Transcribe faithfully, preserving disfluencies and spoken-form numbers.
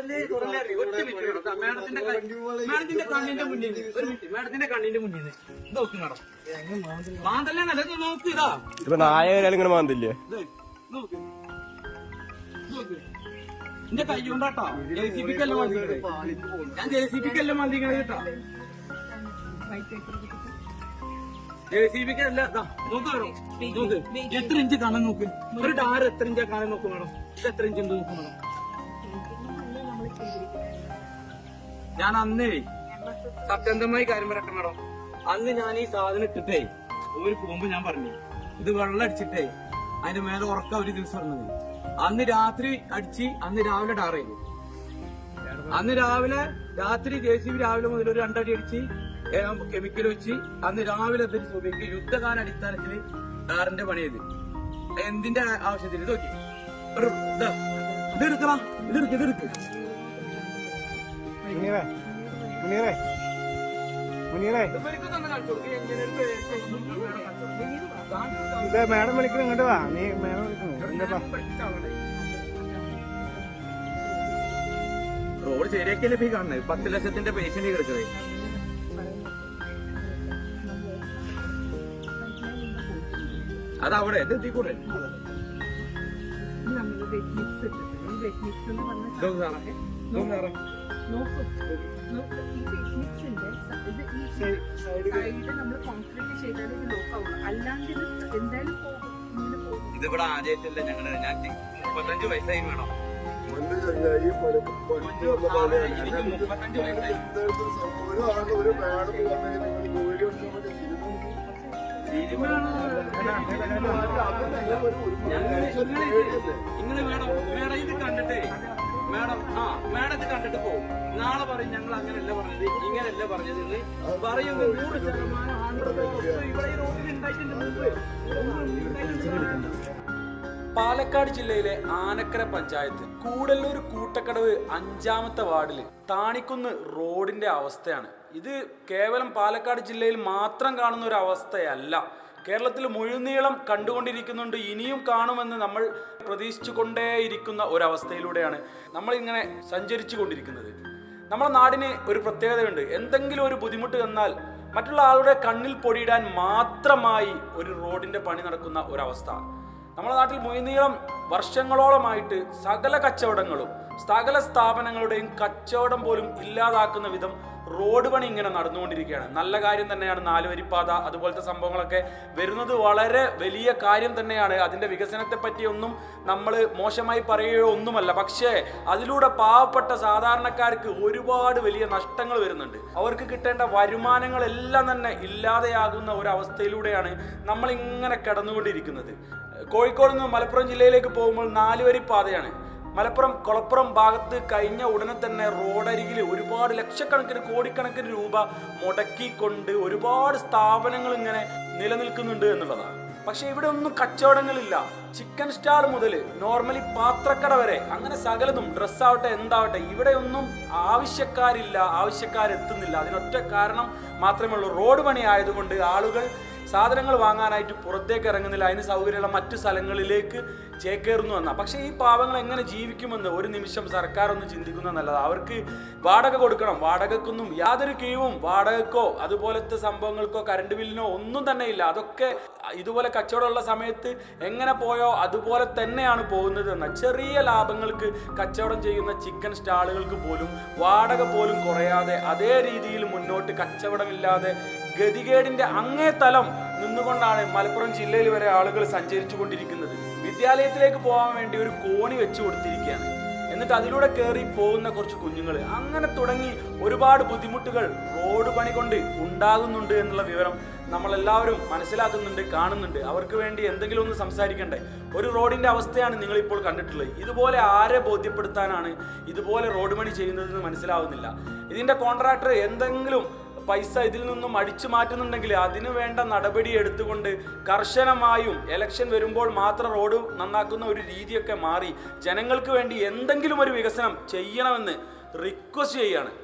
കുറല്ലേ കുറല്ലേ ഒറ്റ മിനിറ്റ് മാഡത്തിന്റെ മാഡത്തിന്റെ കണ്ണിന്റെ മുന്നിൽ ഒരു മിനിറ്റ് മാഡത്തിന്റെ കണ്ണിന്റെ മുന്നിൽ നോക്കി മാഡം മാന്തല്ലേ നല്ലത് നോക്ക് ഇതാ ഇപ്പൊ നായ ഇങ്ങനെ മാന്തില്ലേ നോക്ക് നോക്ക് എന്റെ കൈ കൊണ്ടാട്ടോ ജെ സി പിക്കല്ല മാന്തിക്കണേ ഞാൻ ജെ സി പിക്കല്ല മാന്തിക്കണേ കേട്ടോ ജെ സി പിക്ക് അല്ല നോക്ക് നോക്ക് എത്ര ഇഞ്ച് കാണാൻ നോക്ക് ഒരു ഡാർ എത്ര ഇഞ്ചാ കാണാൻ നോക്ക് മാഡം ഇത് എത്ര ഇഞ്ച് ഉണ്ട് നോക്ക് മാഡം ഞാൻ അന്നേ സത്യന്തമായി കാര്യം പറയട്ടെ മാഡം അന്ന് ഞാൻ ഈ സാധനം ഇട്ടിട്ടേ ഒരു പോകുമ്പോ ഞാൻ പറഞ്ഞു ഇത് വെള്ളം അടിച്ചിട്ടേ അതിന്റെ മേലെ ഉറക്കം ഒരു ദിവസം പറഞ്ഞത് അന്ന് രാത്രി അടിച്ച് അന്ന് രാവിലെ ഡാർ ചെയ്തു അന്ന് രാവിലെ രാത്രി ജെ സി ബി രാവിലെ മുതൽ ഒരു രണ്ടടി അടിച്ച് കെമിക്കൽ വെച്ച് അന്ന് രാവിലെ എന്തൊരു സുബിക്ക് യുദ്ധകാല അടിസ്ഥാനത്തിൽ ഡാറിന്റെ പണി ചെയ്ത് എന്തിന്റെ ആവശ്യത്തിന് ഇത് നോക്കി ഇതെടുക്കണം ഇതെടുക്ക് ഇതെടുക്ക് മേഡം വിളിക്കണം ഇങ്ങോട്ട് വാ നീ മേഡം വിളിക്കണം റോഡ് ശരിയാക്കിയല്ലേ ഇപ്പൊ ഈ കാണുന്നത് പത്ത് ലക്ഷത്തിന്റെ പേഷ്യന്റ് കിടച്ചത് അതവിടെ ഇത് എത്തിക്കൂടെ ഇതിവിടെ ആദ്യമായിട്ടല്ല ഞങ്ങള് ഞാൻ മുപ്പത്തഞ്ച് വയസ്സായി വേണം മുപ്പത്തഞ്ച് വയസ്സായി നിങ്ങള് മേഡം മേഡം ഇത് കണ്ടിട്ടേ മേഡം ആ മേഡം ഇത് കണ്ടിട്ട് പോകും നാളെ പറയും ഞങ്ങൾ അങ്ങനെയല്ല പറഞ്ഞത് ഇങ്ങനെയല്ല പറഞ്ഞത് പറയുന്നത് നൂറ് ശതമാനം ഹൺഡ്രഡ് ഇവിടെ ഈ റോഡിൽ ഉണ്ടായിട്ടുണ്ട്. പാലക്കാട് ജില്ലയിലെ ആനക്കര പഞ്ചായത്ത് കൂടല്ലൂർ കൂട്ടക്കടവ് അഞ്ചാമത്തെ വാർഡില് താണിക്കുന്ന് റോഡിന്റെ അവസ്ഥയാണ് ഇത്. കേവലം പാലക്കാട് ജില്ലയിൽ മാത്രം കാണുന്ന ഒരു അവസ്ഥയല്ല, കേരളത്തിൽ മുഴുനീളം കണ്ടുകൊണ്ടിരിക്കുന്നുണ്ട്, ഇനിയും കാണുമെന്ന് നമ്മൾ പ്രതീക്ഷിച്ചു കൊണ്ടേയിരിക്കുന്ന ഒരവസ്ഥയിലൂടെയാണ് നമ്മൾ ഇങ്ങനെ സഞ്ചരിച്ചു കൊണ്ടിരിക്കുന്നത്. നമ്മുടെ നാടിന് ഒരു പ്രത്യേകതയുണ്ട്. എന്തെങ്കിലും ഒരു ബുദ്ധിമുട്ട് വന്നാൽ മറ്റുള്ള ആളുടെ കണ്ണിൽ പൊടിയിടാൻ മാത്രമായി ഒരു റോഡിന്റെ പണി നടക്കുന്ന ഒരവസ്ഥ. നമ്മുടെ നാട്ടിൽ മുഴുനീളം വർഷങ്ങളോളമായിട്ട് സകല കച്ചവടങ്ങളും സകല സ്ഥാപനങ്ങളുടെയും കച്ചവടം പോലും ഇല്ലാതാക്കുന്ന വിധം റോഡ് പണി ഇങ്ങനെ നടന്നുകൊണ്ടിരിക്കുകയാണ്. നല്ല കാര്യം തന്നെയാണ്, നാലുവരിപ്പാത അതുപോലത്തെ സംഭവങ്ങളൊക്കെ വരുന്നത് വളരെ വലിയ കാര്യം തന്നെയാണ്. അതിൻ്റെ വികസനത്തെ പറ്റിയൊന്നും നമ്മൾ മോശമായി പറയുകയോ ഒന്നുമല്ല. പക്ഷേ അതിലൂടെ പാവപ്പെട്ട സാധാരണക്കാർക്ക് ഒരുപാട് വലിയ നഷ്ടങ്ങൾ വരുന്നുണ്ട്. അവർക്ക് കിട്ടേണ്ട വരുമാനങ്ങളെല്ലാം തന്നെ ഇല്ലാതെയാകുന്ന ഒരവസ്ഥയിലൂടെയാണ് നമ്മളിങ്ങനെ കടന്നുകൊണ്ടിരിക്കുന്നത്. കോഴിക്കോട് നിന്ന് മലപ്പുറം ജില്ലയിലേക്ക് പോകുമ്പോൾ നാലുവരിപ്പാതയാണ്. മലപ്പുറം കൊളപ്പുറം ഭാഗത്ത് കഴിഞ്ഞ ഉടനെ തന്നെ റോഡരികിൽ ഒരുപാട് ലക്ഷക്കണക്കിന് കോടിക്കണക്കിന് രൂപ മുടക്കിക്കൊണ്ട് ഒരുപാട് സ്ഥാപനങ്ങൾ ഇങ്ങനെ നിലനിൽക്കുന്നുണ്ട് എന്നുള്ളതാണ്. പക്ഷെ ഇവിടെ ഒന്നും കച്ചവടങ്ങളില്ല. ചിക്കൻ സ്റ്റാൾ മുതൽ നോർമലി പാത്രക്കട വരെ അങ്ങനെ സകലതും ഡ്രസ്സാവട്ടെ എന്താവട്ടെ ഇവിടെ ഒന്നും ആവശ്യക്കാരില്ല, ആവശ്യക്കാരെത്തുന്നില്ല. അതിനൊറ്റ കാരണം മാത്രമേ ഉള്ളൂ, റോഡ് പണി ആയതുകൊണ്ട് ആളുകൾ സാധനങ്ങൾ വാങ്ങാനായിട്ട് പുറത്തേക്ക് ഇറങ്ങുന്നില്ല. അതിന് സൗകര്യമുള്ള മറ്റു സ്ഥലങ്ങളിലേക്ക് ചേക്കേറുന്നു എന്നാ. പക്ഷേ ഈ പാവങ്ങൾ എങ്ങനെ ജീവിക്കുമെന്ന് ഒരു നിമിഷം സർക്കാർ ഒന്ന് ചിന്തിക്കുന്നത് നല്ലതാണ്. അവർക്ക് വാടക കൊടുക്കണം. വാടകക്കൊന്നും യാതൊരു കിഴിവും വാടകക്കോ അതുപോലത്തെ സംഭവങ്ങൾക്കോ കറണ്ട് ബില്ലിനോ ഒന്നും തന്നെ ഇല്ല. അതൊക്കെ ഇതുപോലെ കച്ചവടമുള്ള സമയത്ത് എങ്ങനെ പോയോ അതുപോലെ തന്നെയാണ് പോകുന്നത് എന്ന. ചെറിയ ലാഭങ്ങൾക്ക് കച്ചവടം ചെയ്യുന്ന ചിക്കൻ സ്റ്റാളുകൾക്ക് പോലും വാടക പോലും കുറയാതെ അതേ രീതിയിൽ മുന്നോട്ട് കച്ചവടമില്ലാതെ ഗതികേടിന്റെ അങ്ങേ തലം നിന്നുകൊണ്ടാണ് മലപ്പുറം ജില്ലയിൽ വരെ ആളുകൾ സഞ്ചരിച്ചു കൊണ്ടിരിക്കുന്നത്. വിദ്യാലയത്തിലേക്ക് പോകാൻ വേണ്ടി ഒരു കോണി വെച്ചു കൊടുത്തിരിക്കുകയാണ്. എന്നിട്ട് അതിലൂടെ കയറി പോകുന്ന കുറച്ച് കുഞ്ഞുങ്ങൾ, അങ്ങനെ തുടങ്ങി ഒരുപാട് ബുദ്ധിമുട്ടുകൾ റോഡ് പണി കൊണ്ട് ഉണ്ടാകുന്നുണ്ട് എന്നുള്ള വിവരം നമ്മളെല്ലാവരും മനസ്സിലാക്കുന്നുണ്ട്, കാണുന്നുണ്ട്. അവർക്ക് വേണ്ടി എന്തെങ്കിലും ഒന്ന് സംസാരിക്കണ്ടേ? ഒരു റോഡിന്റെ അവസ്ഥയാണ് നിങ്ങളിപ്പോൾ കണ്ടിട്ടുള്ളത്. ഇതുപോലെ ആരെ ബോധ്യപ്പെടുത്താനാണ് ഇതുപോലെ റോഡ് പണി ചെയ്യുന്നതെന്ന് മനസ്സിലാവുന്നില്ല. ഇതിന്റെ കോൺട്രാക്ടർ എന്തെങ്കിലും പൈസ ഇതിൽ നിന്നും അടിച്ചു മാറ്റുന്നുണ്ടെങ്കിൽ അതിനു വേണ്ട നടപടി എടുത്തുകൊണ്ട് കർശനമായും ഇലക്ഷൻ വരുമ്പോൾ മാത്രം റോഡ് നന്നാക്കുന്ന ഒരു രീതിയൊക്കെ മാറി ജനങ്ങൾക്ക് വേണ്ടി എന്തെങ്കിലും ഒരു വികസനം ചെയ്യണമെന്ന് റിക്വസ്റ്റ് ചെയ്യാണ്.